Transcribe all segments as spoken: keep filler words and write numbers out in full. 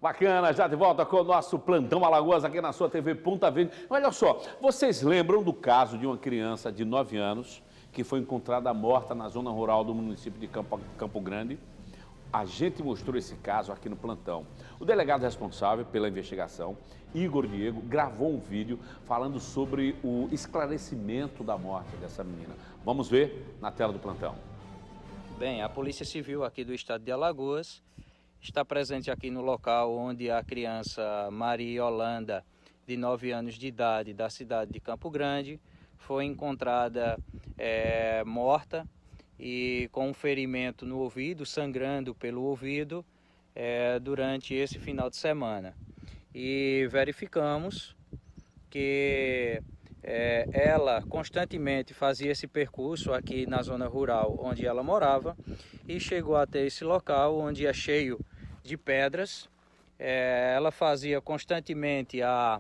Bacana, já de volta com o nosso Plantão Alagoas aqui na sua T V Ponta Verde. Olha só, vocês lembram do caso de uma criança de nove anos que foi encontrada morta na zona rural do município de Campo, Campo Grande? A gente mostrou esse caso aqui no plantão. O delegado responsável pela investigação, Igor Diego, gravou um vídeo falando sobre o esclarecimento da morte dessa menina. Vamos ver na tela do plantão. Bem, a Polícia Civil aqui do estado de Alagoas está presente aqui no local onde a criança Maria Yolanda, de nove anos de idade, da cidade de Campo Grande, foi encontrada é, morta e com um ferimento no ouvido, sangrando pelo ouvido, é, durante esse final de semana. E verificamos que é, ela constantemente fazia esse percurso aqui na zona rural onde ela morava e chegou até esse local onde é cheio de pedras. É, ela fazia constantemente a,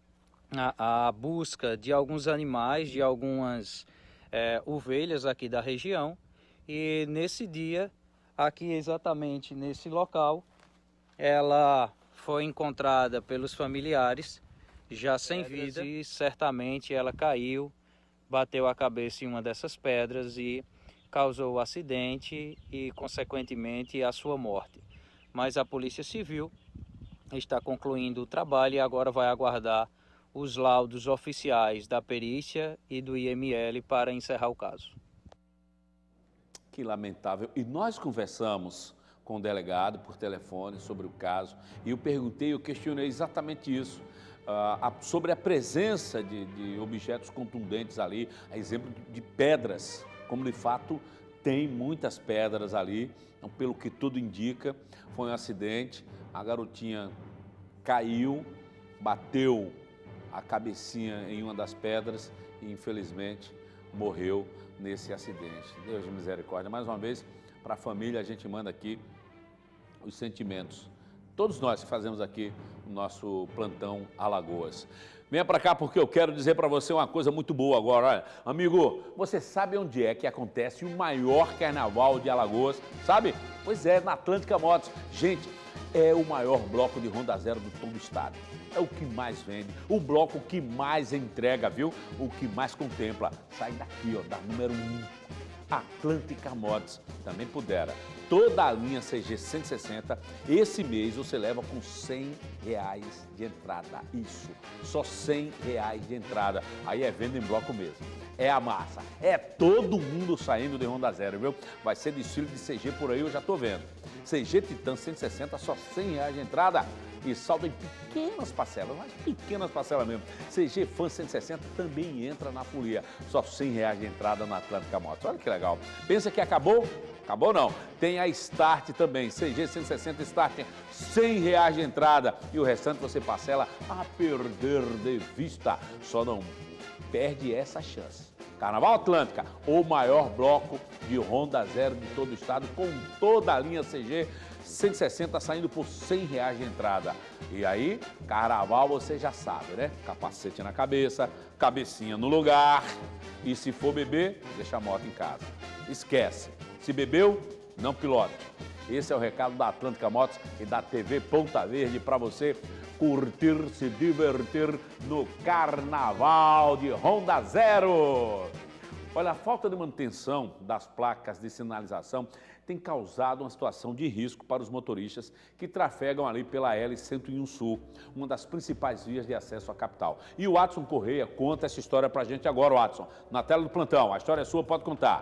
a, a busca de alguns animais, de algumas é, ovelhas aqui da região, e nesse dia, aqui exatamente nesse local, ela foi encontrada pelos familiares já sem vida e certamente ela caiu, bateu a cabeça em uma dessas pedras e causou o acidente e consequentemente a sua morte. Mas a Polícia Civil está concluindo o trabalho e agora vai aguardar os laudos oficiais da perícia e do I M L para encerrar o caso. Que lamentável. E nós conversamos com o delegado por telefone sobre o caso e eu perguntei, eu questionei exatamente isso, uh, a, sobre a presença de, de objetos contundentes ali, a exemplo de pedras, como de fato tem muitas pedras ali. Então, pelo que tudo indica, foi um acidente, a garotinha caiu, bateu a cabecinha em uma das pedras e infelizmente morreu nesse acidente. Deus de misericórdia. Mais uma vez, para a família, a gente manda aqui os sentimentos. Todos nós que fazemos aqui o nosso Plantão Alagoas. Venha para cá porque eu quero dizer para você uma coisa muito boa agora. Olha, amigo, você sabe onde é que acontece o maior carnaval de Alagoas? Sabe? Pois é, na Atlântica Motos. Gente, é o maior bloco de Honda Zero de todo o estado. É o que mais vende, o bloco que mais entrega, viu? O que mais contempla. Sai daqui, ó, da número um. Atlântica Motos. Também pudera. Toda a linha C G cento e sessenta, esse mês você leva com cem reais de entrada. Isso, só cem reais de entrada. Aí é venda em bloco mesmo. É a massa. É todo mundo saindo de Honda Zero, viu? Vai ser desfile de C G por aí, eu já tô vendo. C G Titan cento e sessenta, só cem reais de entrada. E saldo em pequenas parcelas, mas pequenas parcelas mesmo. C G Fan cento e sessenta também entra na folia. Só cem reais de entrada na Atlântica Motos. Olha que legal. Pensa que acabou? Acabou não. Tem a Start também. C G cento e sessenta Start, cem reais de entrada. E o restante você parcela a perder de vista. Só não perde essa chance. Carnaval Atlântica, o maior bloco de Honda Zero de todo o estado, com toda a linha C G cento e sessenta saindo por cem reais de entrada. E aí, carnaval você já sabe, né? Capacete na cabeça, cabecinha no lugar. E se for beber, deixa a moto em casa. Esquece. Se bebeu, não pilote. Esse é o recado da Atlântica Motos e da T V Ponta Verde para você curtir, se divertir no Carnaval de Honda Zero. Olha, a falta de manutenção das placas de sinalização tem causado uma situação de risco para os motoristas que trafegam ali pela L cento e um Sul, uma das principais vias de acesso à capital. E o Watson Correia conta essa história para a gente agora, Watson, na tela do plantão. A história é sua, pode contar.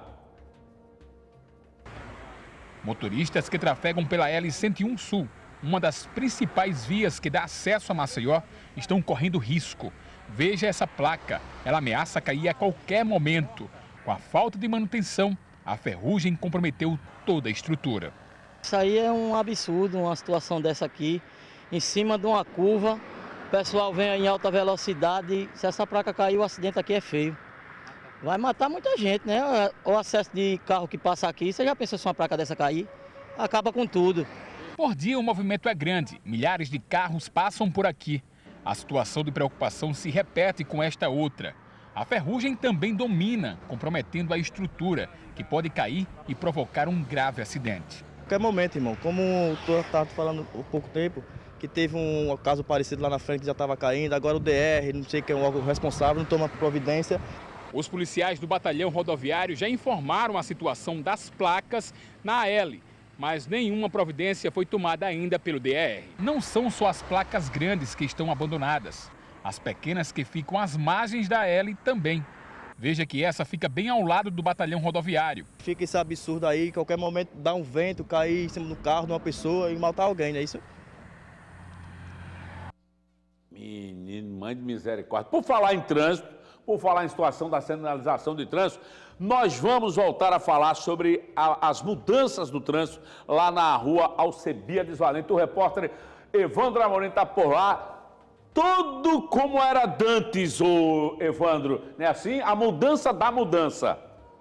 Motoristas que trafegam pela L cento e um Sul, uma das principais vias que dá acesso a Maceió, estão correndo risco. Veja essa placa, ela ameaça cair a qualquer momento. Com a falta de manutenção, a ferrugem comprometeu toda a estrutura. Isso aí é um absurdo, uma situação dessa aqui, em cima de uma curva, o pessoal vem em alta velocidade, se essa placa cair, o acidente aqui é feio. Vai matar muita gente, né? O acesso de carro que passa aqui, você já pensou se uma placa dessa cair? Acaba com tudo. Por dia o movimento é grande, milhares de carros passam por aqui. A situação de preocupação se repete com esta outra. A ferrugem também domina, comprometendo a estrutura, que pode cair e provocar um grave acidente. A qualquer momento, irmão, como eu estava falando há pouco tempo, que teve um caso parecido lá na frente, já estava caindo, agora o D R, não sei quem é o órgão responsável, não toma providência. Os policiais do batalhão rodoviário já informaram a situação das placas na A L, mas nenhuma providência foi tomada ainda pelo D R. Não são só as placas grandes que estão abandonadas, as pequenas que ficam às margens da A L também. Veja que essa fica bem ao lado do batalhão rodoviário. Fica esse absurdo aí, qualquer momento dá um vento, cair em cima do carro de uma pessoa e matar alguém, não é isso? Menino, mãe de misericórdia. Por falar em trânsito, por falar em situação da sinalização de trânsito, nós vamos voltar a falar sobre a, as mudanças do trânsito lá na rua Alcebiades Valente. O repórter Evandro Amorim está por lá. Tudo como era dantes, ô Evandro, não é assim? A mudança da mudança.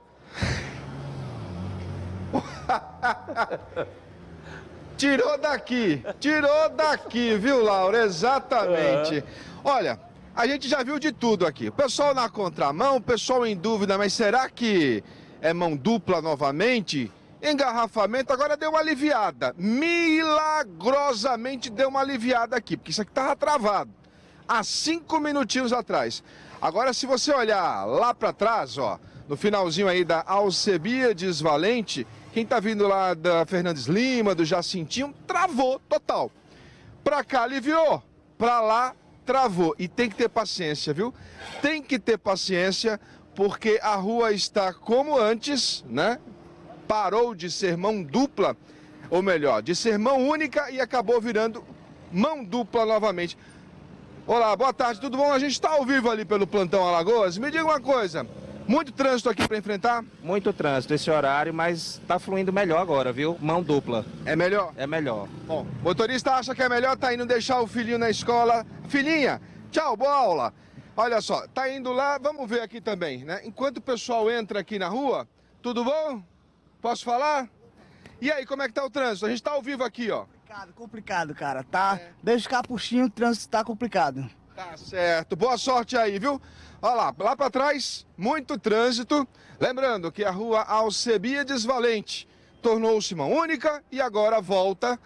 Tirou daqui, tirou daqui, viu, Laura? Exatamente. Uhum. Olha, a gente já viu de tudo aqui. O pessoal na contramão, o pessoal em dúvida, mas será que é mão dupla novamente? Engarrafamento, agora deu uma aliviada. Milagrosamente deu uma aliviada aqui, porque isso aqui estava travado há cinco minutinhos atrás. Agora, se você olhar lá para trás, ó, no finalzinho aí da Alcebiades Valente, quem está vindo lá da Fernandes Lima, do Jacintinho, travou total. Para cá aliviou, para lá travou. E tem que ter paciência, viu? Tem que ter paciência, porque a rua está como antes, né? Parou de ser mão dupla, ou melhor, de ser mão única e acabou virando mão dupla novamente. Olá, boa tarde, tudo bom? A gente está ao vivo ali pelo Plantão Alagoas. Me diga uma coisa, muito trânsito aqui para enfrentar? Muito trânsito esse horário, mas está fluindo melhor agora, viu? Mão dupla. É melhor? É melhor. Bom, o motorista acha que é melhor, tá indo deixar o filhinho na escola. Filhinha, tchau, boa aula. Olha só, tá indo lá, vamos ver aqui também, né? Enquanto o pessoal entra aqui na rua, tudo bom? Posso falar? E aí, como é que tá o trânsito? A gente tá ao vivo aqui, ó. Complicado, complicado, cara, tá? É. Desde Capuchinho o trânsito tá complicado. Tá certo, boa sorte aí, viu? Olha lá, lá pra trás, muito trânsito. Lembrando que a rua Alcebiades Valente tornou-se mão única e agora volta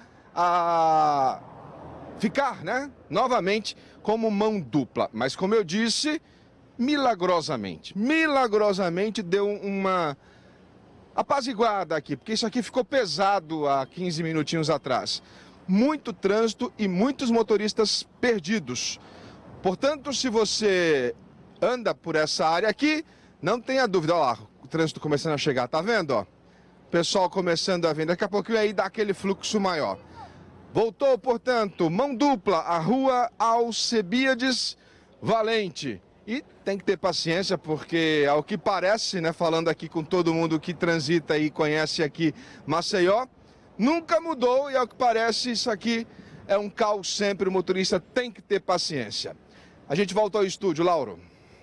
a ficar, né? Novamente como mão dupla. Mas como eu disse, milagrosamente, milagrosamente deu uma apaziguada aqui, porque isso aqui ficou pesado há quinze minutinhos atrás. Muito trânsito e muitos motoristas perdidos. Portanto, se você anda por essa área aqui, não tenha dúvida. Olha lá, o trânsito começando a chegar, tá vendo? Ó? Pessoal começando a vir, daqui a pouquinho aí dá aquele fluxo maior. Voltou, portanto, mão dupla, a rua Alcebiades Valente. E tem que ter paciência, porque ao que parece, né, falando aqui com todo mundo que transita e conhece aqui Maceió, nunca mudou e ao que parece isso aqui é um caos sempre, o motorista tem que ter paciência. A gente volta ao estúdio, Lauro.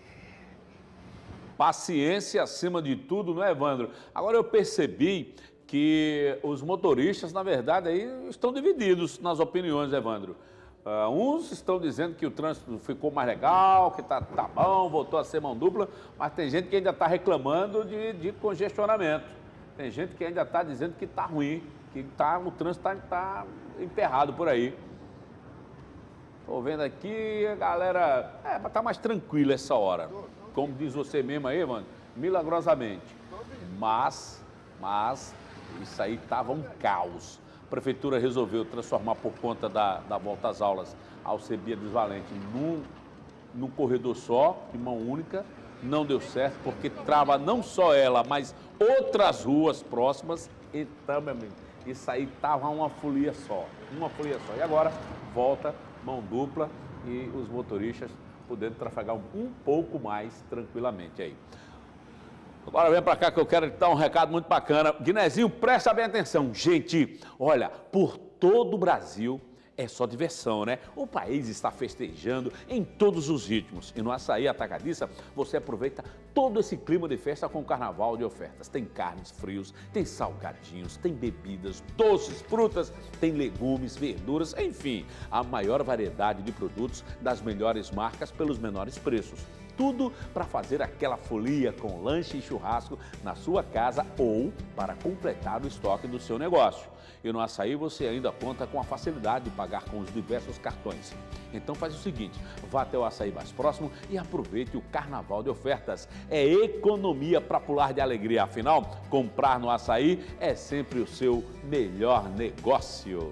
Paciência acima de tudo, não é, Evandro? Agora eu percebi que os motoristas, na verdade, aí estão divididos nas opiniões, Evandro. Uh, uns estão dizendo que o trânsito ficou mais legal, que tá, tá bom, voltou a ser mão dupla, mas tem gente que ainda está reclamando de, de congestionamento. Tem gente que ainda está dizendo que está ruim, que tá, o trânsito está tá emperrado por aí. Estou vendo aqui, a galera, é, tá mais tranquila essa hora. Como diz você mesmo aí, mano, milagrosamente. Mas, mas, isso aí estava um caos. A prefeitura resolveu transformar por conta da, da volta às aulas Alcebiades Valente num, num corredor só, de mão única. Não deu certo, porque trava não só ela, mas outras ruas próximas. E também, isso aí tava uma folia só, uma folia só. E agora volta, mão dupla e os motoristas podendo trafegar um pouco mais tranquilamente aí. Agora vem para cá que eu quero dar um recado muito bacana. Guinezinho, presta bem atenção. Gente, olha, por todo o Brasil é só diversão, né? O país está festejando em todos os ritmos. E no Açaí Atacadista, você aproveita todo esse clima de festa com o carnaval de ofertas. Tem carnes, frios, tem salgadinhos, tem bebidas, doces, frutas, tem legumes, verduras, enfim, a maior variedade de produtos das melhores marcas pelos menores preços. tudo para fazer aquela folia com lanche e churrasco na sua casa ou para completar o estoque do seu negócio. E no Açaí você ainda conta com a facilidade de pagar com os diversos cartões. Então faz o seguinte, vá até o Açaí mais próximo e aproveite o carnaval de ofertas. É economia para pular de alegria, afinal, comprar no Açaí é sempre o seu melhor negócio.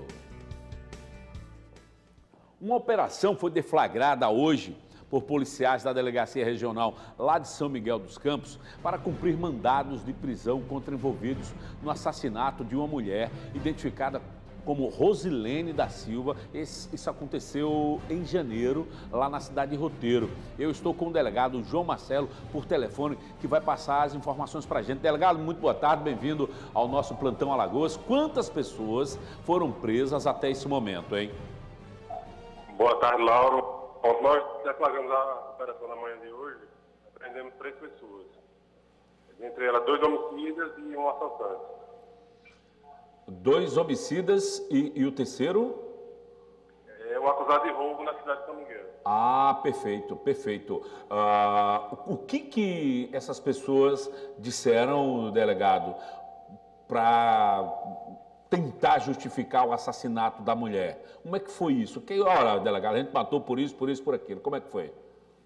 Uma operação foi deflagrada hoje por policiais da Delegacia Regional lá de São Miguel dos Campos para cumprir mandados de prisão contra envolvidos no assassinato de uma mulher identificada como Rosilene da Silva. Isso aconteceu em janeiro, lá na cidade de Roteiro. Eu estou com o delegado João Marcelo por telefone, que vai passar as informações para a gente. Delegado, muito boa tarde, bem-vindo ao nosso Plantão Alagoas. Quantas pessoas foram presas até esse momento, hein? Boa tarde, Lauro. Bom, nós deflagramos a operação na manhã de hoje, prendemos três pessoas. Entre elas, dois homicidas e um assaltante. Dois homicidas e, e o terceiro? É um acusado de roubo na cidade de São Miguel. Ah, perfeito, perfeito. Ah, o que que essas pessoas disseram, delegado, para tentar justificar o assassinato da mulher? Como é que foi isso? Que, ora, delegado, a gente matou por isso, por isso, por aquilo. Como é que foi?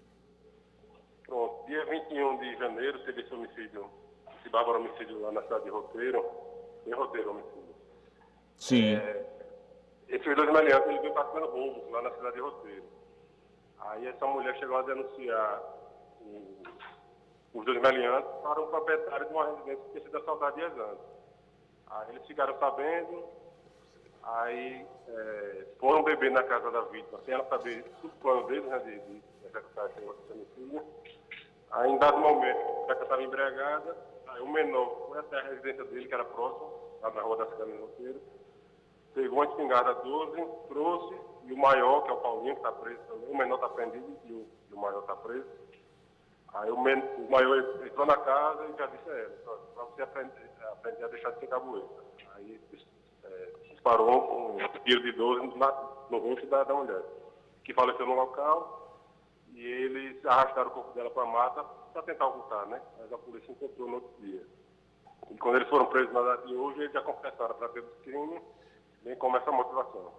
Pronto, dia vinte e um de janeiro teve esse homicídio, esse bárbaro homicídio lá na cidade de Roteiro. Em Roteiro, homicídio. Sim. É, esses dois meliantes, eles vinham praticando roubos lá na cidade de Roteiro. Aí essa mulher chegou a denunciar o, os dois meliantes para um proprietário de uma residência que tinha sido assaltada dias antes. Aí eles ficaram sabendo, aí é, foram beber na casa da vítima, sem ela saber tudo o plano deles, né, de, de executar esse homicídio. Aí em dado momento, já que ela estava embriagada, aí o menor foi até a residência dele, que era próximo, lá na rua da cidade de Roteiro, pegou uma espingarda doze, trouxe, e o maior, que é o Paulinho, que está preso também, o menor está prendido e o, e o maior está preso. Aí o, men, o maior entrou na casa e já disse a ela, para você aprender, aprender a deixar de ser caboeira. Aí é, disparou um, um tiro de doze na, no rosto da, da mulher, que faleceu no local, e eles arrastaram o corpo dela para a mata para tentar ocultar, né? Mas a polícia encontrou no outro dia. E quando eles foram presos na data de hoje, eles já confessaram para ter do crime, bem como essa motivação.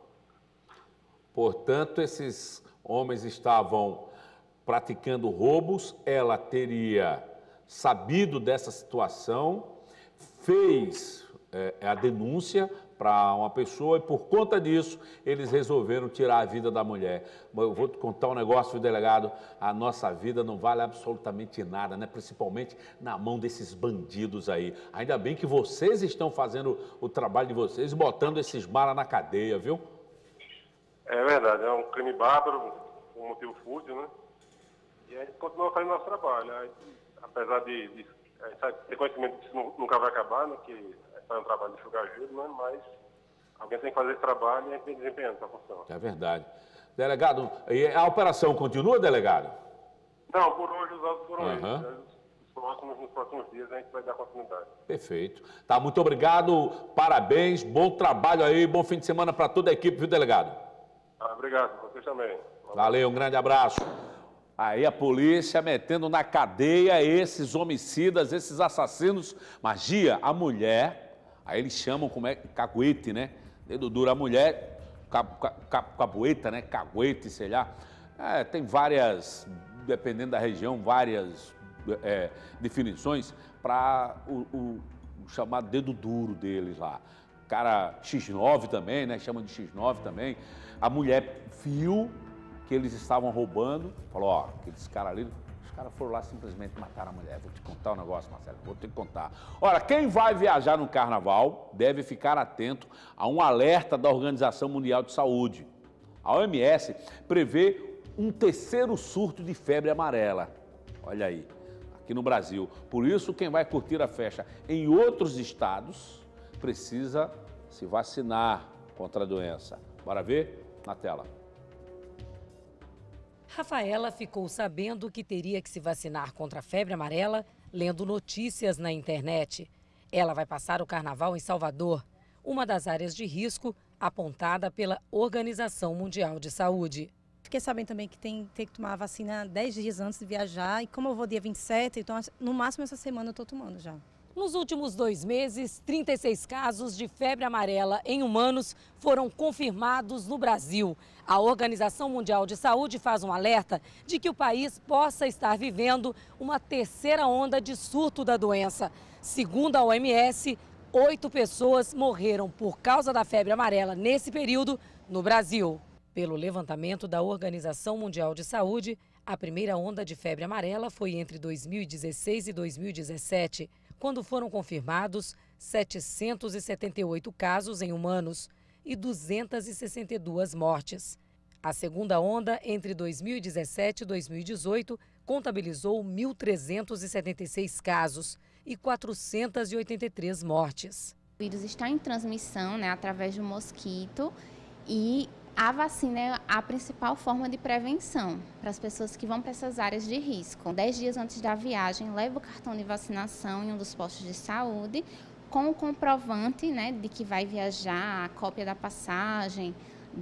Portanto, esses homens estavam praticando roubos, ela teria sabido dessa situação, fez é, a denúncia para uma pessoa e por conta disso eles resolveram tirar a vida da mulher. Eu vou te contar um negócio, delegado, a nossa vida não vale absolutamente nada, né? Principalmente na mão desses bandidos aí. Ainda bem que vocês estão fazendo o trabalho de vocês, botando esses malas na cadeia, viu? É verdade, é um crime bárbaro, um motivo fútil, né? E a gente continua fazendo nosso trabalho. Aí, apesar de, de, de ter conhecimento que isso nunca vai acabar, né? Que é um trabalho de enxugar gelo, né? Mas alguém tem que fazer esse trabalho e a gente tem desempenhando essa função. É verdade. Delegado, e a operação continua, delegado? Não, por hoje os autos foram uhum. esses. Os próximos, nos próximos dias a gente vai dar continuidade. Perfeito. Tá, muito obrigado, parabéns, bom trabalho aí, bom fim de semana para toda a equipe, viu, delegado? Ah, obrigado, vocês também. Valeu, um grande abraço. Aí a polícia metendo na cadeia esses homicidas, esses assassinos. Magia, a mulher, aí eles chamam como é, caguete, né? Dedo duro, a mulher, cabueta, né? Caguete, sei lá. É, tem várias, dependendo da região, várias é, definições para o, o, o chamado dedo duro deles lá. Cara xis nove também, né? Chamam de xis nove também. A mulher viu que eles estavam roubando, falou, ó, aqueles caras ali, os caras foram lá simplesmente mataram a mulher. Vou te contar um negócio, Marcelo, vou te contar. Ora, quem vai viajar no carnaval deve ficar atento a um alerta da Organização Mundial de Saúde. A O M S prevê um terceiro surto de febre amarela. Olha aí, aqui no Brasil. Por isso, quem vai curtir a festa em outros estados precisa se vacinar contra a doença. Bora ver na tela. Rafaela ficou sabendo que teria que se vacinar contra a febre amarela lendo notícias na internet. Ela vai passar o carnaval em Salvador, uma das áreas de risco apontada pela Organização Mundial de Saúde. fiquei sabendo também que tem, tem que tomar a vacina dez dias antes de viajar. E como eu vou dia vinte e sete, então no máximo essa semana eu estou tomando já. Nos últimos dois meses, trinta e seis casos de febre amarela em humanos foram confirmados no Brasil. A Organização Mundial de Saúde faz um alerta de que o país possa estar vivendo uma terceira onda de surto da doença. Segundo a O M S, oito pessoas morreram por causa da febre amarela nesse período no Brasil. Pelo levantamento da Organização Mundial de Saúde, a primeira onda de febre amarela foi entre dois mil e dezesseis e dois mil e dezessete, quando foram confirmados setecentos e setenta e oito casos em humanos e duzentas e sessenta e duas mortes. A segunda onda, entre dois mil e dezessete e dois mil e dezoito, contabilizou mil trezentos e setenta e seis casos e quatrocentas e oitenta e três mortes. O vírus está em transmissão, né, através do mosquito, e a vacina é a principal forma de prevenção para as pessoas que vão para essas áreas de risco. Dez dias antes da viagem, leva o cartão de vacinação em um dos postos de saúde, com o comprovante, né, de que vai viajar, a cópia da passagem,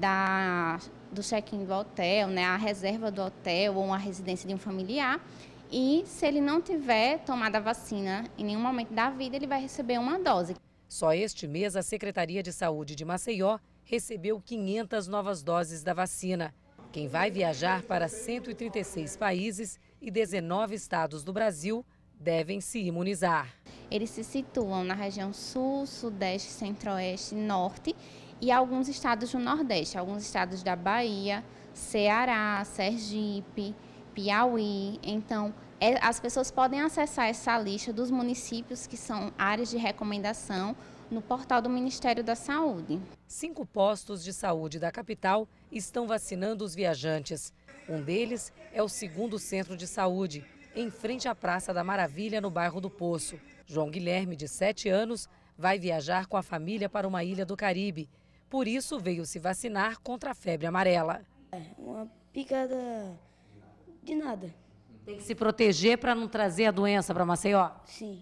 da, do check-in do hotel, né, a reserva do hotel ou a residência de um familiar. E se ele não tiver tomado a vacina em nenhum momento da vida, ele vai receber uma dose. Só este mês, a Secretaria de Saúde de Maceió recebeu quinhentas novas doses da vacina. Quem vai viajar para cento e trinta e seis países e dezenove estados do Brasil devem se imunizar. Eles se situam na região sul, sudeste, centro-oeste, norte e alguns estados do nordeste, alguns estados da Bahia, Ceará, Sergipe, Piauí. Então, é, as pessoas podem acessar essa lista dos municípios que são áreas de recomendação no portal do Ministério da Saúde. Cinco postos de saúde da capital estão vacinando os viajantes. Um deles é o segundo centro de saúde, em frente à Praça da Maravilha, no bairro do Poço. João Guilherme, de sete anos, vai viajar com a família para uma ilha do Caribe. Por isso, veio se vacinar contra a febre amarela. É uma picada de nada. Tem que se proteger para não trazer a doença para Maceió? Sim.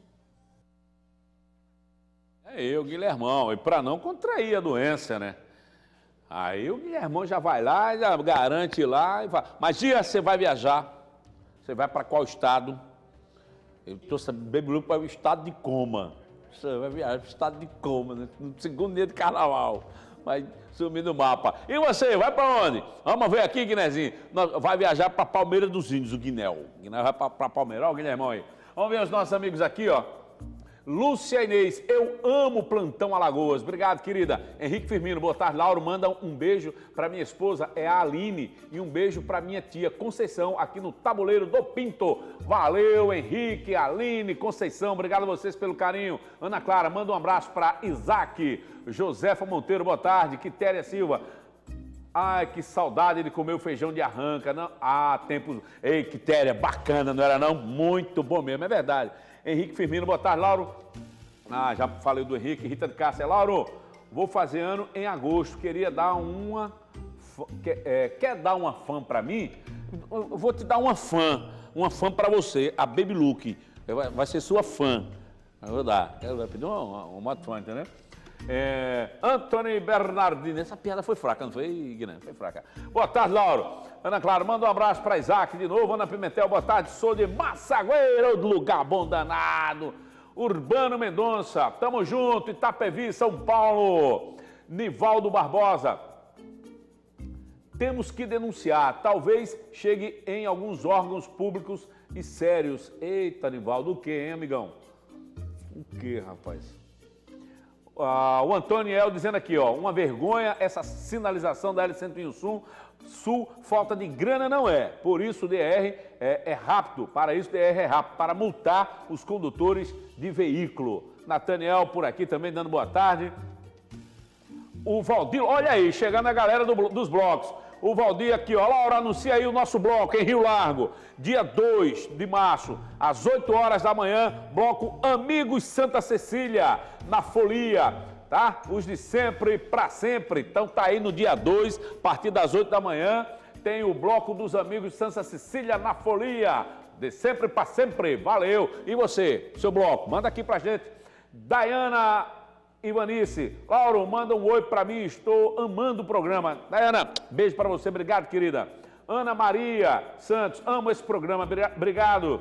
É eu, Guilhermão, e para não contrair a doença, né? Aí o Guilhermão já vai lá, já garante lá e fala, mas dia você vai viajar, você vai para qual estado? Eu estou sabendo, Baby Lu para o estado de coma. Você vai viajar para o estado de coma, né? No segundo dia de carnaval. Vai sumir no mapa. E você, vai para onde? Vamos ver aqui, Guinézinho. Vai viajar para Palmeira dos Índios, o Guinéu. O Guinéu vai para Palmeira, ó, o Guilhermão aí. Vamos ver os nossos amigos aqui, ó. Lúcia Inês, eu amo Plantão Alagoas. Obrigado, querida. Henrique Firmino, boa tarde. Lauro, manda um beijo para minha esposa, é a Aline. E um beijo para minha tia Conceição, aqui no Tabuleiro do Pinto. Valeu, Henrique, Aline, Conceição. Obrigado a vocês pelo carinho. Ana Clara, manda um abraço para Isaac. Josefa Monteiro, boa tarde. Quitéria Silva. Ai, que saudade de comer o feijão de arranca. Não? Ah, tempos... Ei, Quitéria, bacana, não era não? Muito bom mesmo, é verdade. Henrique Firmino, boa tarde, Lauro. Ah, já falei do Henrique, Rita de Cássia. Lauro, vou fazer ano em agosto, queria dar uma... Quer, é, quer dar uma fã para mim? Eu vou te dar uma fã, uma fã para você, a Baby Look. Vai, vai ser sua fã. Eu vou dar. Eu vou pedir uma, uma fã, entendeu? É, Antônio Bernardini, essa piada foi fraca, não foi, Guilherme? Foi fraca. Boa tarde, Lauro. Ana Clara, manda um abraço para Isaac de novo. Ana Pimentel, boa tarde. Sou de Massagueira, do lugar bom danado. Urbano Mendonça, tamo junto. Itapevi, São Paulo. Nivaldo Barbosa. Temos que denunciar. Talvez chegue em alguns órgãos públicos e sérios. Eita, Nivaldo, o que, hein, amigão? O que, rapaz? Ah, o Antoniel dizendo aqui, ó, uma vergonha essa sinalização da L cento e um Sul, Sul, falta de grana não é, por isso o D R é, é rápido, para isso o D R é rápido, para multar os condutores de veículo. Nathaniel por aqui também dando boa tarde. O Valdir, olha aí, chegando a galera do, dos blocos. O Valdir aqui, ó, Laura, anuncia aí o nosso bloco em Rio Largo, dia dois de março, às oito horas da manhã, bloco Amigos Santa Cecília, na Folia, tá? Os de sempre, pra sempre. Então tá aí no dia dois, a partir das oito da manhã, tem o bloco dos Amigos Santa Cecília na Folia, de sempre pra sempre. Valeu! E você, seu bloco, manda aqui pra gente. Dayana Ivanice, Lauro, manda um oi pra mim, estou amando o programa. Dayana, beijo pra você, obrigado, querida. Ana Maria Santos, amo esse programa, obrigado.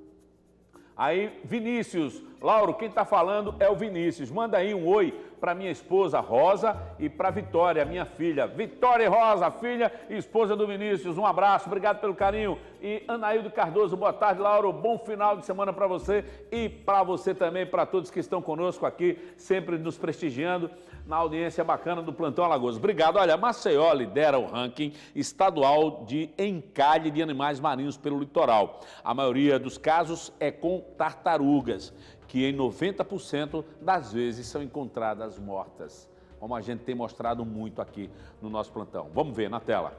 Aí, Vinícius, Lauro, quem está falando é o Vinícius. Manda aí um oi para minha esposa Rosa e para Vitória, minha filha. Vitória e Rosa, filha e esposa do Vinícius. Um abraço, obrigado pelo carinho. E Anaildo Cardoso, boa tarde, Lauro. Bom final de semana para você e para você também, para todos que estão conosco aqui, sempre nos prestigiando na audiência bacana do Plantão Alagoas. Obrigado. Olha, Maceió lidera o ranking estadual de encalhe de animais marinhos pelo litoral. A maioria dos casos é com tartarugas, que em noventa por cento das vezes são encontradas mortas, como a gente tem mostrado muito aqui no nosso plantão. Vamos ver na tela.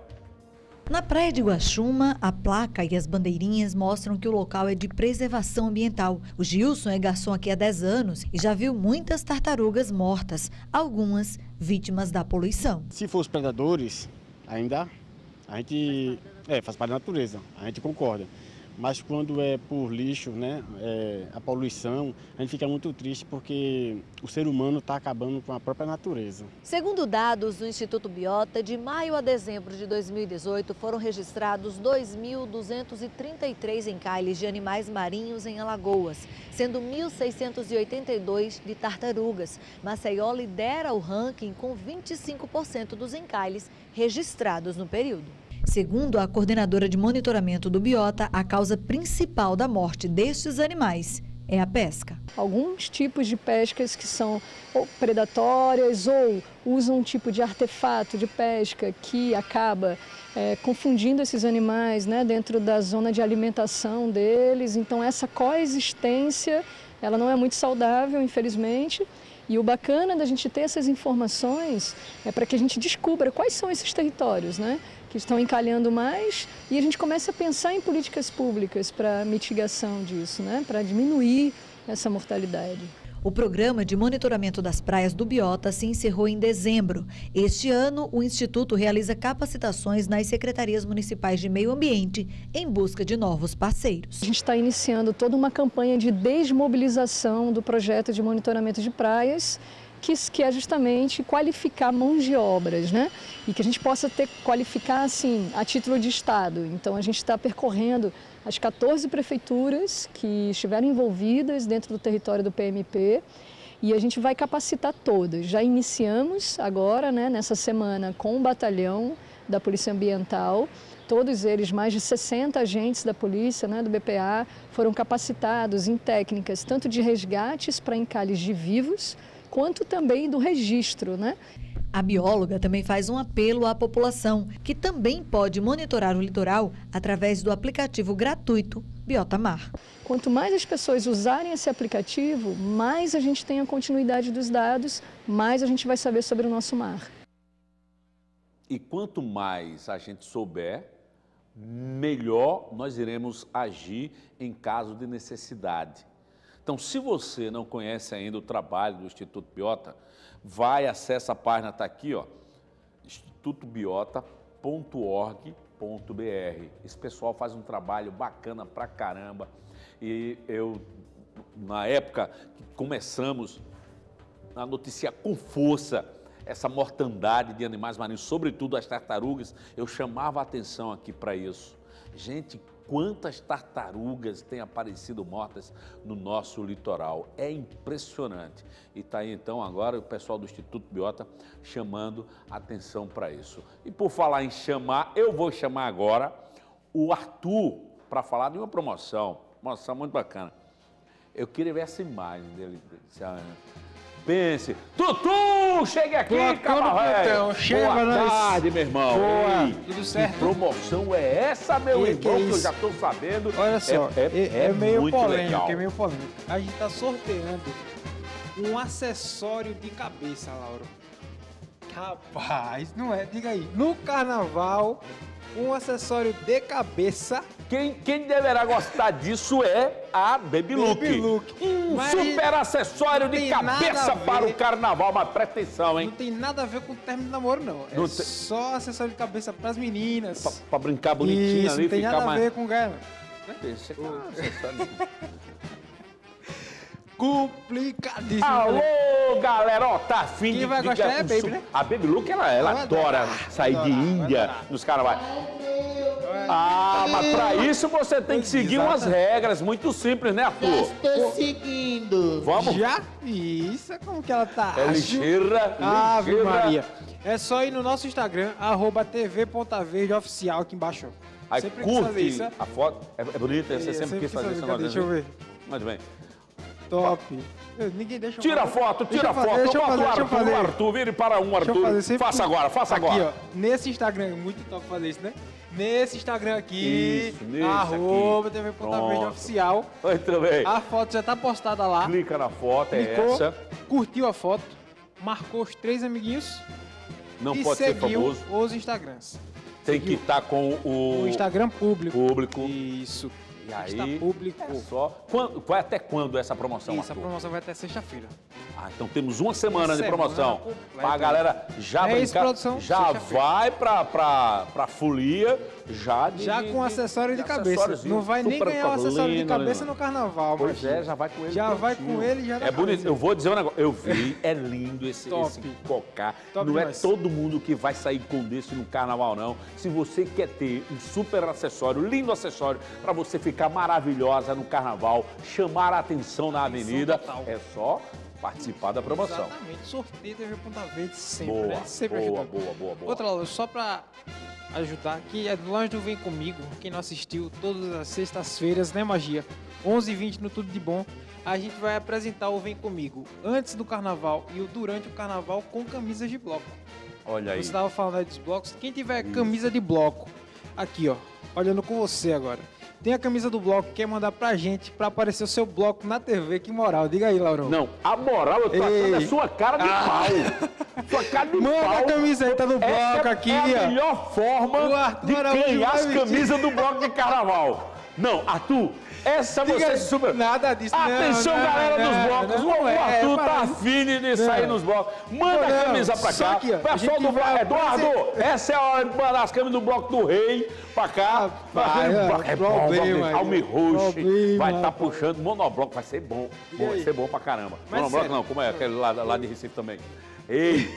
Na praia de Guaxuma, a placa e as bandeirinhas mostram que o local é de preservação ambiental. O Gilson é garçom aqui há dez anos e já viu muitas tartarugas mortas, algumas vítimas da poluição. Se for os predadores, ainda a gente é, faz parte da natureza, a gente concorda. Mas quando é por lixo, né, é, a poluição, a gente fica muito triste porque o ser humano está acabando com a própria natureza. Segundo dados do Instituto Biota, de maio a dezembro de dois mil e dezoito foram registrados dois mil duzentos e trinta e três encalhes de animais marinhos em Alagoas, sendo mil seiscentos e oitenta e dois de tartarugas. Maceió lidera o ranking com vinte e cinco por cento dos encalhes registrados no período. Segundo a coordenadora de monitoramento do Biota, a causa principal da morte destes animais é a pesca. Alguns tipos de pescas que são ou predatórias ou usam um tipo de artefato de pesca que acaba é, confundindo esses animais, né, dentro da zona de alimentação deles. Então essa coexistência, ela não é muito saudável, infelizmente. E o bacana da gente ter essas informações é para que a gente descubra quais são esses territórios, né, que estão encalhando mais, e a gente começa a pensar em políticas públicas para mitigação disso, né, para diminuir essa mortalidade. O programa de monitoramento das praias do Biota se encerrou em dezembro. Este ano, o Instituto realiza capacitações nas secretarias municipais de meio ambiente em busca de novos parceiros. A gente está iniciando toda uma campanha de desmobilização do projeto de monitoramento de praias, que, que é justamente qualificar mãos de obras, né? E que a gente possa ter, qualificar assim, a título de Estado. Então a gente está percorrendo as quatorze prefeituras que estiveram envolvidas dentro do território do P M P e a gente vai capacitar todas. Já iniciamos agora, né, nessa semana, com o batalhão da Polícia Ambiental. Todos eles, mais de sessenta agentes da polícia, né, do B P A, foram capacitados em técnicas tanto de resgates para encalhes de vivos, quanto também do registro, né? A bióloga também faz um apelo à população, que também pode monitorar o litoral através do aplicativo gratuito Biota Mar. Quanto mais as pessoas usarem esse aplicativo, mais a gente tem a continuidade dos dados, mais a gente vai saber sobre o nosso mar. E quanto mais a gente souber, melhor nós iremos agir em caso de necessidade. Então, se você não conhece ainda o trabalho do Instituto Biota, vai, acessa a página, está aqui, ó, instituto biota ponto org ponto br. Esse pessoal faz um trabalho bacana pra caramba. E eu, na época que começamos a noticiar com força essa mortandade de animais marinhos, sobretudo as tartarugas, eu chamava a atenção aqui para isso. Gente, quantas tartarugas têm aparecido mortas no nosso litoral. É impressionante. E está aí, então, agora o pessoal do Instituto Biota chamando atenção para isso. E por falar em chamar, eu vou chamar agora o Arthur para falar de uma promoção. Promoção muito bacana. Eu queria ver essa imagem dele. Pense. Tutu, chegue aqui, Camarão. Boa nós. tarde, meu irmão. Boa. Ei, Tudo certo? Que promoção é essa, meu E irmão, que que eu isso? já estou sabendo. Olha só, é, é, é, é meio muito polêmico, legal. é meio polêmico. A gente tá sorteando um acessório de cabeça, Lauro. Rapaz, não é? Diga aí. No carnaval, um acessório de cabeça. Quem, quem deverá gostar disso é a Baby Look. Baby Look. Um Mas super acessório não de tem nada cabeça a ver. para o carnaval, mas presta atenção, hein? Não tem nada a ver com o término do namoro, não. É Não tem- só acessório de cabeça pras meninas. Pra, pra brincar bonitinho Isso, ali, não tem ficar nada mais... a ver com o cara. Esse é um acessório... Complicadíssimo. Alô, galera, ó, tá afim Quem de... vai de- gostar é a um Baby, su- né? A Baby Look, ela, ela Vai adora adorar, sair vai de adorar, vai Índia adorar. nos carnavais. Ah, mas pra isso você tem que seguir umas regras muito simples, né, Arthur? Estou seguindo. Vamos? Já? Isso, como que ela tá? É ligeira, Ave ligeira. Maria. É só ir no nosso Instagram, arroba tv ponto verde oficial aqui embaixo. Aí Sempre quis fazer curte isso. a foto. É, é bonita, você É, sempre sempre quis quis fazer fazer, esse cadê? negócio. Deixa eu ver. Muito bem. Top. Ninguém deixa eu Tira a fazer. foto, Deixa tira a eu fazer, foto. deixa eu Bota fazer, o deixa eu Arthur, fazer. o Arthur, vire para um, Deixa eu Arthur. fazer sempre Faça com- agora, faça aqui, agora. Ó, nesse Instagram, é muito top fazer isso, né? Nesse Instagram aqui, Isso, nesse arroba aqui. tv ponto verde Pronto. oficial. Muito bem. A foto já tá postada lá. Clica na foto, é Clicou, essa. curtiu a foto, marcou os três amiguinhos Não e pode ser seguiu famoso. os Instagrams. Tem que estar com o... O Instagram público. Público. Isso. E aí, Está público. é só... Quando, vai até quando essa promoção, Isso, a Arthur? promoção vai até sexta-feira. Ah, então temos uma semana Uma de semana promoção. completa. Pra galera já É isso, brincar, produção, já sexta-feira. vai pra, pra, pra folia, já de... Já de- com acessório de, cabeça. acessóriozinho, Não vai nem super ganhar o acessório de lindo, cabeça lindo. no carnaval, Pois mas é, já vai com ele. Já vai prontinho. com ele já na É bonito. cabeça. Eu vou dizer um negócio. Eu vi, é lindo esse, Top. esse cocá. Top não demais. é todo mundo que vai sair com desse no carnaval, não. Se você quer ter um super acessório, lindo acessório, para você ficar maravilhosa no carnaval, chamar a atenção na avenida, total. é só participar da promoção. Exatamente. Sorteio T V Ponta Verde sempre, Boa, né? Sempre boa, ajudando. boa, boa, boa. Outra, Laura, só pra ajudar aqui, é do Longe do Vem Comigo, quem não assistiu, todas as sextas-feiras, né, Magia? onze e vinte no Tudo de Bom, a gente vai apresentar o Vem Comigo antes do carnaval e o durante o carnaval com camisas de bloco. Olha aí. Você estava falando aí dos blocos. Quem tiver camisa de bloco, aqui ó, olhando com você agora. Tem a camisa do bloco que quer mandar pra gente pra aparecer o seu bloco na T V. Que moral. Diga aí, Laurão. Não, a moral eu tô achando é sua cara de Ah. pau. Sua cara de Manda pau. a camiseta do bloco Essa aqui, é a ó. melhor forma O Arthur de Araújo ganhar vai as vestir. camisas do bloco de carnaval. Não, Arthur, essa Diga você aí, super... nada disso. Atenção, não, galera não, dos não, blocos. não, o não é, Arthur para tá isso. afim de Não. sair nos blocos. Manda Não, a camisa pra só cá. que, ó, a Pessoal gente do bloco. vai Eduardo, apresentar- essa é a hora de mandar as camisas do bloco do rei pra cá. Vai, é, é, bom, problema, Alme Roxo. problema, Vai estar rapaz. puxando. Monobloco vai ser bom. Bom, vai ser bom pra caramba. Mas Monobloco sério. não, como é aquele lá, lá de Recife também. Ei,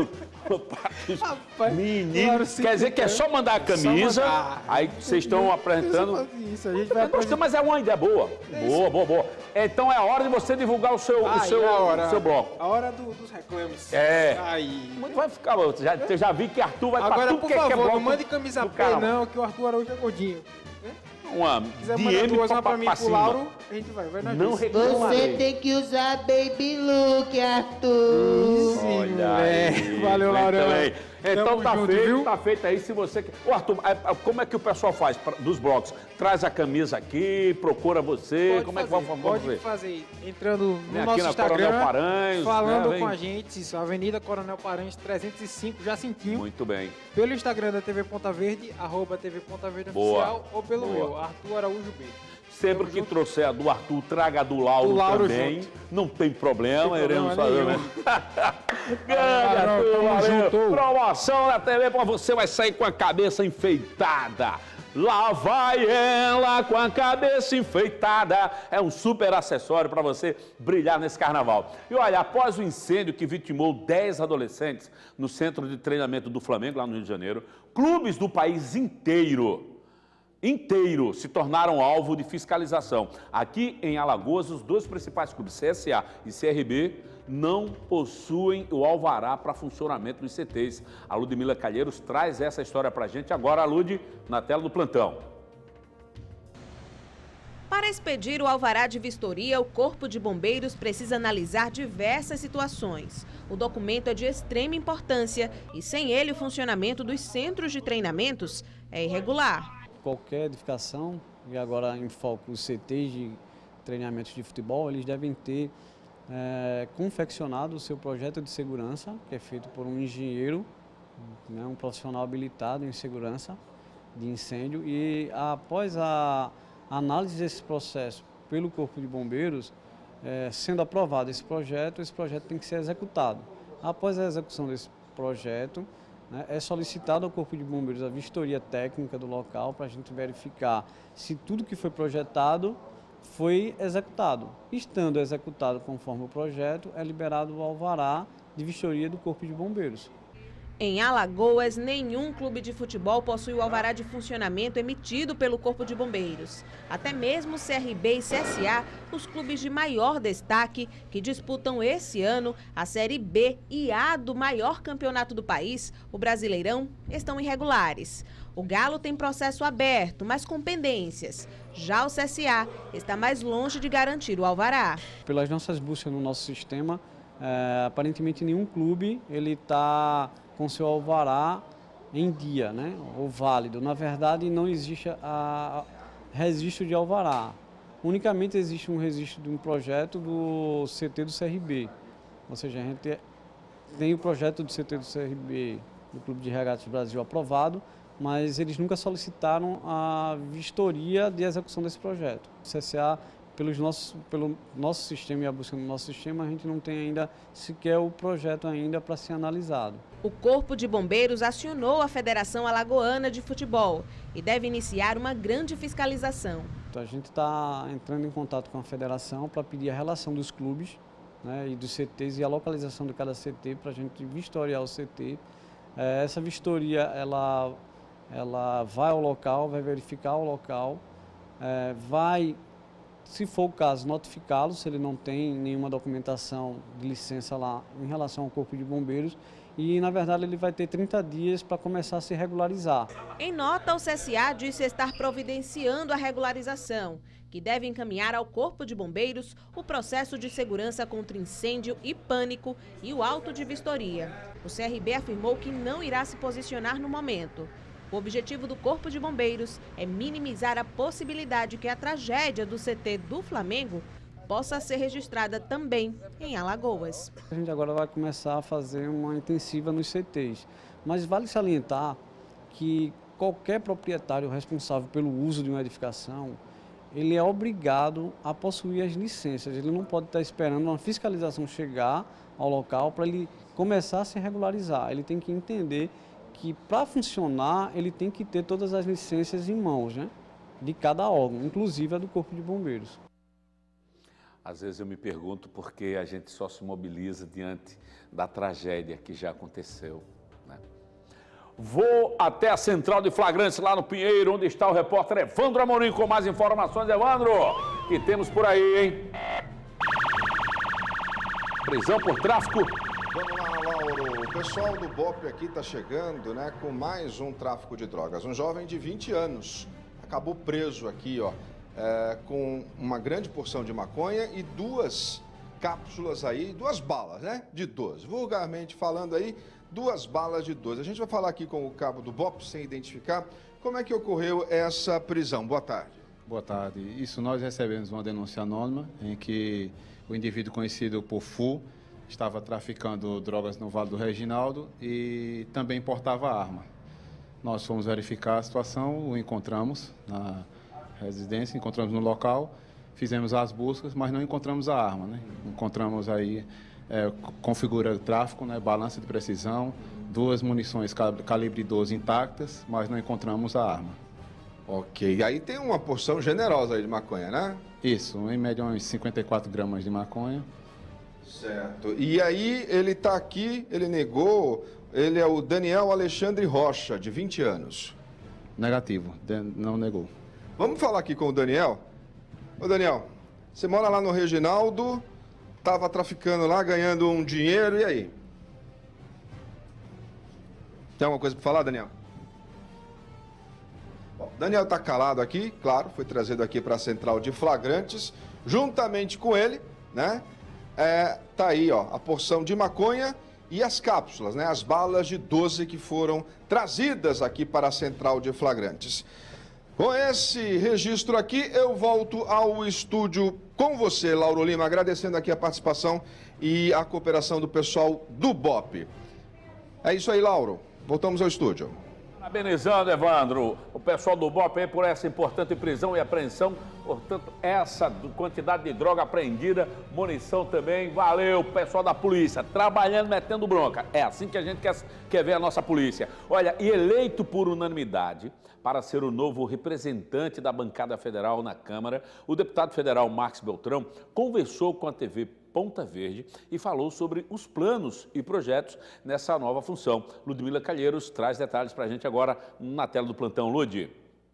menino, claro, sim, quer dizer que é só mandar a camisa, Só mandar. aí vocês estão apresentando. Isso, a gente vai Gostei, mas é uma ideia boa. Boa, boa, boa. Então é a hora de você divulgar o seu, o Aí, seu, a hora, o seu bloco. A hora do- dos reclames. É. Aí. Vai ficar, eu já, eu já vi que Arthur vai pra Agora, tudo por que, que é favor, bloco não mande camisa do P carnaval. não, que o Arthur Araújo é gordinho. Uma Se quiser D mandar M duas, pra, uma pra pra, mim e pra pro cima. Lauro, a gente vai, vai nós Não dois. reclama. Você tem que usar baby look, Arthur. Olha aí. Valeu, muito Laurão. bem. Então Tamo tá junto, feito, viu? tá feito aí. Se você quer. Ô, Arthur, é, é, como é que o pessoal faz pra- dos blocos? Traz a camisa aqui, procura você. Pode como é que fazer, vamos Pode fazer? fazer, entrando no Vem aqui nosso na Instagram, Coronel Paranhos, falando né, com vem. a gente, isso, Avenida Coronel Paranhos trezentos e cinco, Jacintinho, Muito bem. pelo Instagram da T V Ponta Verde, arroba T V Ponta Verde Boa, Oficial, ou pelo boa. meu, Arthur Araújo B. Sempre que trouxer a do Arthur, traga a do Lauro, Do Lauro também. junto. Não tem problema, Tem iremos problema fazer. nenhum. Né? Grande Laurão, Arthur, tamo valeu. junto. Promoção na T V para você vai sair com a cabeça enfeitada. Lá vai ela com a cabeça enfeitada. É um super acessório para você brilhar nesse carnaval. E olha, após o incêndio que vitimou dez adolescentes no centro de treinamento do Flamengo, lá no Rio de Janeiro, clubes do país inteiro inteiro se tornaram alvo de fiscalização. Aqui em Alagoas, os dois principais clubes, C S A e C R B, não possuem o alvará para funcionamento dos C Tês. A Ludmila Calheiros traz essa história para a gente agora, a Lud, na tela do plantão. Para expedir o alvará de vistoria, o Corpo de Bombeiros precisa analisar diversas situações. O documento é de extrema importância e, sem ele, o funcionamento dos centros de treinamentos é irregular. Qualquer edificação, e agora em foco os C Tês de treinamentos de futebol, eles devem ter é, confeccionado o seu projeto de segurança, que é feito por um engenheiro, né, um profissional habilitado em segurança de incêndio, e após a análise desse processo pelo Corpo de Bombeiros, é, sendo aprovado esse projeto, esse projeto tem que ser executado. Após a execução desse projeto, né, é solicitado ao Corpo de Bombeiros a vistoria técnica do local para a gente verificar se tudo que foi projetado foi executado. Estando executado conforme o projeto, é liberado o alvará de vistoria do Corpo de Bombeiros. Em Alagoas, nenhum clube de futebol possui o alvará de funcionamento emitido pelo Corpo de Bombeiros. Até mesmo C R B e C S A, os clubes de maior destaque, que disputam esse ano a Série B e A do maior campeonato do país, o Brasileirão, estão irregulares. O Galo tem processo aberto, mas com pendências. Já o C S A está mais longe de garantir o alvará. Pelas nossas buscas no nosso sistema, é, aparentemente nenhum clube ele está com seu alvará em dia, né, ou válido. Na verdade, não existe a, a registro de alvará. Unicamente existe um registro de um projeto do C T do C R B. Ou seja, a gente tem o projeto do C T do C R B, do Clube de Regatas Brasil, aprovado, mas eles nunca solicitaram a vistoria de execução desse projeto. O C S A, pelos nossos, pelo nosso sistema e a busca do nosso sistema, a gente não tem ainda sequer o projeto ainda para ser analisado. O Corpo de Bombeiros acionou a Federação Alagoana de Futebol e deve iniciar uma grande fiscalização. Então, a gente está entrando em contato com a federação para pedir a relação dos clubes, né, e dos C Tês e a localização de cada C T para a gente vistoriar o C T. É, essa vistoria ela, ela vai ao local, vai verificar o local, é, vai, se for o caso, notificá-lo se ele não tem nenhuma documentação de licença lá em relação ao Corpo de Bombeiros. E, na verdade, ele vai ter trinta dias para começar a se regularizar. Em nota, o C S A disse estar providenciando a regularização, que deve encaminhar ao Corpo de Bombeiros o processo de segurança contra incêndio e pânico e o auto de vistoria. O C R B afirmou que não irá se posicionar no momento. O objetivo do Corpo de Bombeiros é minimizar a possibilidade que a tragédia do C T do Flamengo possa ser registrada também em Alagoas. A gente agora vai começar a fazer uma intensiva nos C Tês, mas vale salientar que qualquer proprietário responsável pelo uso de uma edificação, ele é obrigado a possuir as licenças. Ele não pode estar esperando uma fiscalização chegar ao local para ele começar a se regularizar. Ele tem que entender que para funcionar ele tem que ter todas as licenças em mãos, né, de cada órgão, inclusive a do Corpo de Bombeiros. Às vezes eu me pergunto por que a gente só se mobiliza diante da tragédia que já aconteceu, né? Vou até a central de flagrantes lá no Pinheiro, onde está o repórter Evandro Amorim com mais informações. Evandro, que temos por aí, hein? Prisão por tráfico. Vamos lá, Lauro. O pessoal do BOPE aqui está chegando, né, com mais um tráfico de drogas. Um jovem de vinte anos acabou preso aqui, ó. É, com uma grande porção de maconha e duas cápsulas aí, duas balas, né, de doze. Vulgarmente falando aí, duas balas de doze. A gente vai falar aqui com o cabo do BOPE, sem identificar, como é que ocorreu essa prisão. Boa tarde. Boa tarde. Isso, nós recebemos uma denúncia anônima em que o indivíduo conhecido por Fu estava traficando drogas no Vale do Reginaldo e também portava arma. Nós fomos verificar a situação, o encontramos na residência, encontramos no local, fizemos as buscas, mas não encontramos a arma, né? Encontramos aí, é, configura tráfico, né, balança de precisão, duas munições calibre doze intactas, mas não encontramos a arma. Ok, aí tem uma porção generosa aí de maconha, né? Isso, em média uns cinquenta e quatro gramas de maconha. Certo, e aí ele está aqui, ele negou, ele é o Daniel Alexandre Rocha, de vinte anos. Negativo, não negou. Vamos falar aqui com o Daniel. Ô Daniel, você mora lá no Reginaldo, estava traficando lá, ganhando um dinheiro, e aí? Tem alguma coisa para falar, Daniel? Bom, Daniel está calado aqui, claro, foi trazido aqui para a central de flagrantes, juntamente com ele, né? É, tá aí, ó, a porção de maconha e as cápsulas, né? As balas de doze que foram trazidas aqui para a central de flagrantes. Com esse registro aqui, eu volto ao estúdio com você, Lauro Lima, agradecendo aqui a participação e a cooperação do pessoal do BOPE. É isso aí, Lauro. Voltamos ao estúdio. Parabenizando, Evandro, o pessoal do BOPE aí por essa importante prisão e apreensão, portanto, essa quantidade de droga apreendida, munição também, valeu, pessoal da polícia, trabalhando, metendo bronca, é assim que a gente quer, quer ver a nossa polícia. Olha, e eleito por unanimidade para ser o novo representante da bancada federal na Câmara, o deputado federal Marcos Beltrão conversou com a T V Ponta Verde e falou sobre os planos e projetos nessa nova função. Ludmila Calheiros traz detalhes para a gente agora na tela do Plantão. Lud.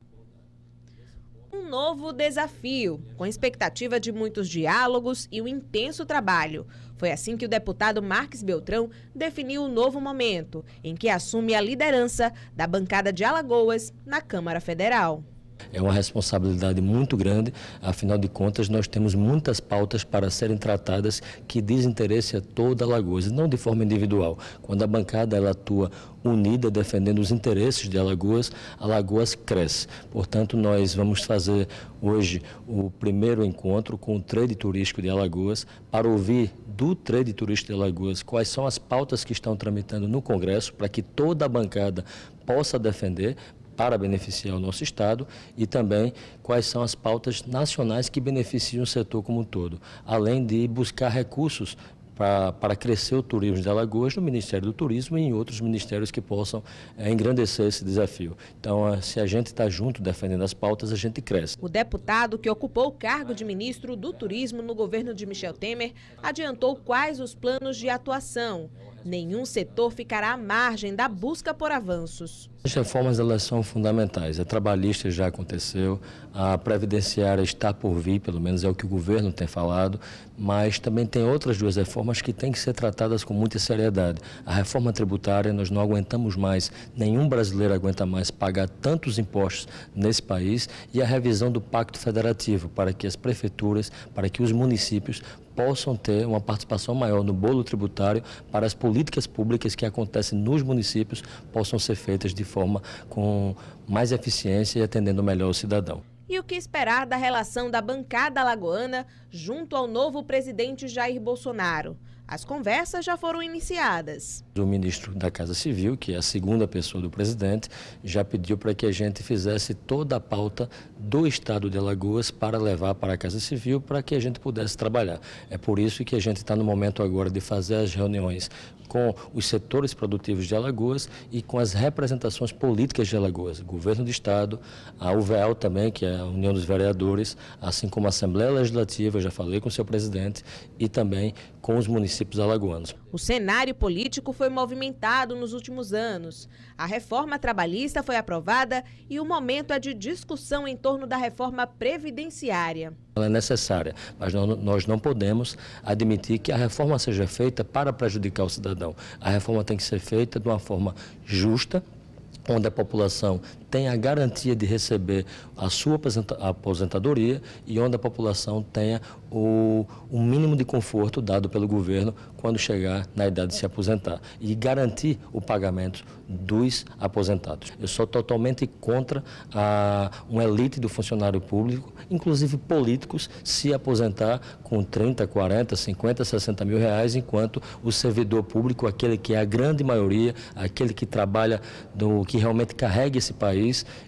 Um novo desafio, com expectativa de muitos diálogos e um intenso trabalho. Foi assim que o deputado Marques Beltrão definiu o novo momento, em que assume a liderança da bancada de Alagoas na Câmara Federal. É uma responsabilidade muito grande, afinal de contas nós temos muitas pautas para serem tratadas que dizem interesse a toda Alagoas, não de forma individual. Quando a bancada ela atua unida, defendendo os interesses de Alagoas, Alagoas cresce. Portanto, nós vamos fazer hoje o primeiro encontro com o trade turístico de Alagoas para ouvir do trade turístico de Alagoas quais são as pautas que estão tramitando no Congresso para que toda a bancada possa defender para beneficiar o nosso Estado e também quais são as pautas nacionais que beneficiam o setor como um todo, além de buscar recursos para, para crescer o turismo de Alagoas no Ministério do Turismo e em outros ministérios que possam é, engrandecer esse desafio. Então, se a gente está junto defendendo as pautas, a gente cresce. O deputado que ocupou o cargo de ministro do Turismo no governo de Michel Temer adiantou quais os planos de atuação. Nenhum setor ficará à margem da busca por avanços. As reformas elas são fundamentais. A trabalhista já aconteceu, a previdenciária está por vir, pelo menos é o que o governo tem falado, mas também tem outras duas reformas que têm que ser tratadas com muita seriedade. A reforma tributária, nós não aguentamos mais, nenhum brasileiro aguenta mais pagar tantos impostos nesse país, e a revisão do Pacto Federativo para que as prefeituras, para que os municípios possam ter uma participação maior no bolo tributário para as políticas públicas que acontecem nos municípios possam ser feitas de forma com mais eficiência e atendendo melhor o cidadão. E o que esperar da relação da bancada alagoana junto ao novo presidente Jair Bolsonaro? As conversas já foram iniciadas. O ministro da Casa Civil, que é a segunda pessoa do presidente, já pediu para que a gente fizesse toda a pauta do estado de Alagoas para levar para a Casa Civil para que a gente pudesse trabalhar. É por isso que a gente está no momento agora de fazer as reuniões com os setores produtivos de Alagoas e com as representações políticas de Alagoas, o governo do estado, a U V E L também, que é a União dos Vereadores, assim como a Assembleia Legislativa, já falei com o seu presidente, e também com os municípios alagoanos. O cenário político foi movimentado nos últimos anos. A reforma trabalhista foi aprovada e o momento é de discussão em torno da reforma previdenciária. Ela é necessária, mas nós não podemos admitir que a reforma seja feita para prejudicar o cidadão. A reforma tem que ser feita de uma forma justa, onde a população tenha a garantia de receber a sua aposentadoria e onde a população tenha o, o mínimo de conforto dado pelo governo quando chegar na idade de se aposentar e garantir o pagamento dos aposentados. Eu sou totalmente contra a, uma elite do funcionário público, inclusive políticos, se aposentar com trinta, quarenta, cinquenta, sessenta mil reais, enquanto o servidor público, aquele que é a grande maioria, aquele que trabalha, do, que realmente carrega esse país,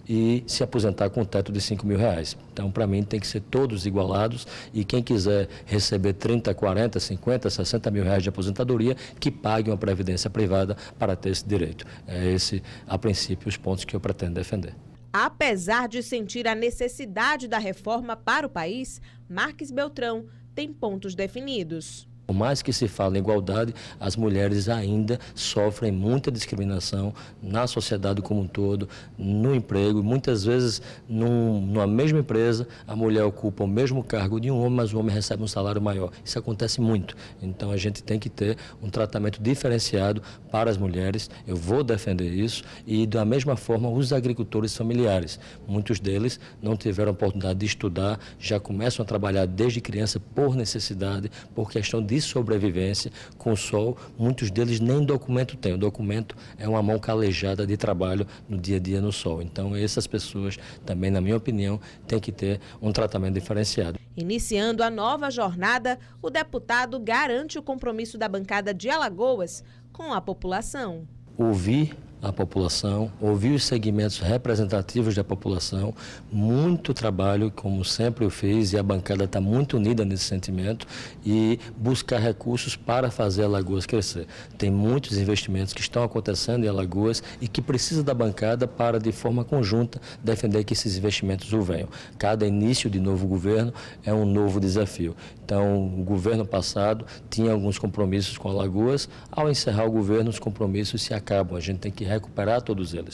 e se aposentar com um teto de cinco mil reais. Então, para mim, tem que ser todos igualados e quem quiser receber trinta, quarenta, cinquenta, sessenta mil reais de aposentadoria, que pague uma previdência privada para ter esse direito. É esse, a princípio, os pontos que eu pretendo defender. Apesar de sentir a necessidade da reforma para o país, Marques Beltrão tem pontos definidos. Por mais que se fale em igualdade, as mulheres ainda sofrem muita discriminação na sociedade como um todo, no emprego. Muitas vezes, num, numa mesma empresa, a mulher ocupa o mesmo cargo de um homem, mas o homem recebe um salário maior. Isso acontece muito. Então, a gente tem que ter um tratamento diferenciado para as mulheres. Eu vou defender isso. E, da mesma forma, os agricultores familiares. Muitos deles não tiveram oportunidade de estudar, já começam a trabalhar desde criança por necessidade, por questão de sobrevivência com o sol. Muitos deles nem documento têm. O documento é uma mão calejada de trabalho no dia a dia no sol. Então, essas pessoas também, na minha opinião, têm que ter um tratamento diferenciado. Iniciando a nova jornada, o deputado garante o compromisso da bancada de Alagoas com a população. Ouvir a população, ouvir os segmentos representativos da população, muito trabalho, como sempre eu fiz, e a bancada está muito unida nesse sentimento, e buscar recursos para fazer Alagoas crescer. Tem muitos investimentos que estão acontecendo em Alagoas e que precisa da bancada para, de forma conjunta, defender que esses investimentos o venham. Cada início de novo governo é um novo desafio. Então, o governo passado tinha alguns compromissos com Alagoas. Ao encerrar o governo, os compromissos se acabam. A gente tem que recuperar todos eles.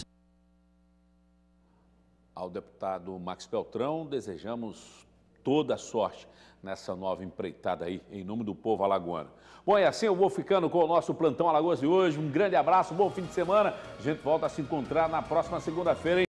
Ao deputado Max Beltrão, desejamos toda a sorte nessa nova empreitada aí, em nome do povo alagoano. Bom, e assim eu vou ficando com o nosso Plantão Alagoas de hoje. Um grande abraço, bom fim de semana. A gente volta a se encontrar na próxima segunda-feira.